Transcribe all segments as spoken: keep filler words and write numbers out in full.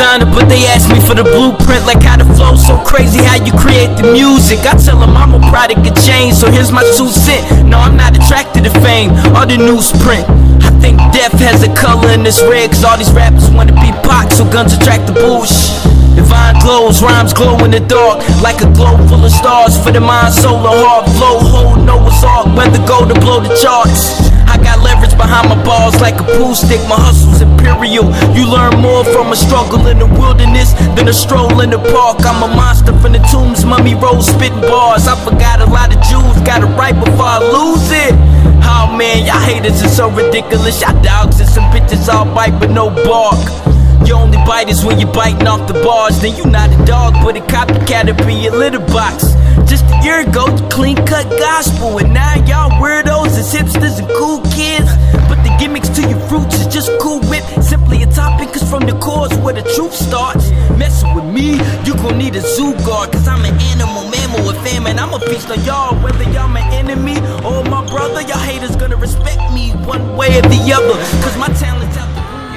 designer, but they ask me for the blueprint, like how the flow so crazy, how you create the music. I tell them I'm a product of change, so here's my two cents. No, I'm not attracted to fame or the newsprint. I think death has a color and it's red, cause all these rappers wanna be Pac, so guns attract the bullshit. Divine glows, rhymes glow in the dark, like a globe full of stars. For the mind, soul, and heart, flow, hold Noah's Ark, weather go to blow the charts. I got leverage behind my balls like a pool stick, my hustle's imperial. You learn more from a struggle in the wilderness than a stroll in the park. I'm a monster from the tombs, mummy rose spitting bars. I forgot a lot of Jews, got it right before I lose it. Oh man, y'all haters is so ridiculous. Y'all dogs and some bitches all bite but no bark. You only bite is when you're biting off the bars. Then you not a dog, but a copycat up in your litter box. Just a year ago, the clean cut gospel, and now y'all weirdos is hipsters and cool kids. But the gimmicks to your fruits is just cool whip. Simply a topic, cause from the cause where the truth starts. Messing with me, you gon' need a zoo guard, cause I'm an animal, mammal with famine. I'm a feast on y'all, whether y'all my enemy or my brother. Y'all haters gonna respect me one way or the other, cause my talent's out the room.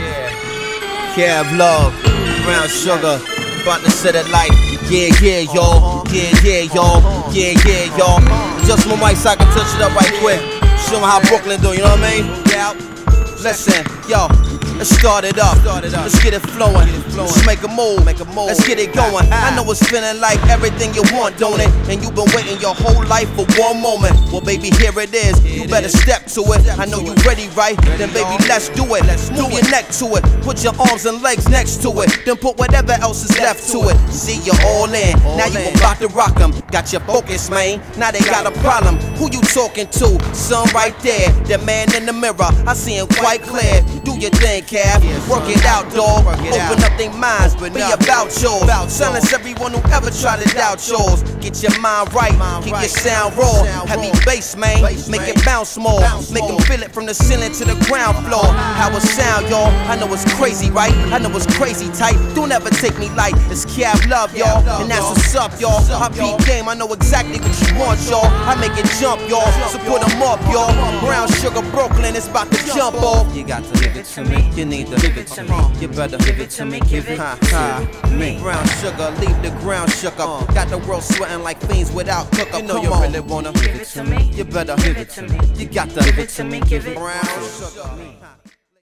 Yeah, Cav Love, Brown Sugar, about to set it like, yeah, yeah, y'all, yeah, yeah, y'all, yeah, yeah, y'all. Just my mic so I can touch it up right quick. Show them how Brooklyn do, you know what I mean? Yeah. Listen, yo, let's start it up. Let's get it flowing. Let's make a move. Let's get it going. I know it's feeling like everything you want, don't it? And you've been waiting your whole life for one moment. Well, baby, here it is. You better step to it. I know you ready, right? Then, baby, let's do it. Move your neck to it. Put your arms and legs next to it. Then put whatever else is left to it. See, you're all in. Now you about to rock them. Got your focus, man. Now they got a problem. Who you talking to? Son right there. The man in the mirror. I see him quite clear. Do your thing, Cav. Work it out, dog. Open up their minds. Be about yours. Silence everyone who ever try to doubt yours. Get your mind right. Keep your sound raw. Heavy bass, man. Make it bounce more. Make them feel it from the ceiling to the ground floor. How it sound, y'all. I know it's crazy, right? I know it's crazy tight. Don't ever take me light. It's Cav Love, y'all. And that's what's up, y'all. I beat game. I know exactly what you want, y'all. I make it jump, y'all. So put them up, y'all. Brown Sugar Brooklyn is about to jump off. You got to give it to me. You need to give it to me. You better give it to me. Give it to me. Brown Sugar, leave the ground shook up. Got the world sweating like fiends without cook up. You know Come you on. really wanna give it to me. You better Give it to me. You got to Give it to me. Give it. Brown Sugar.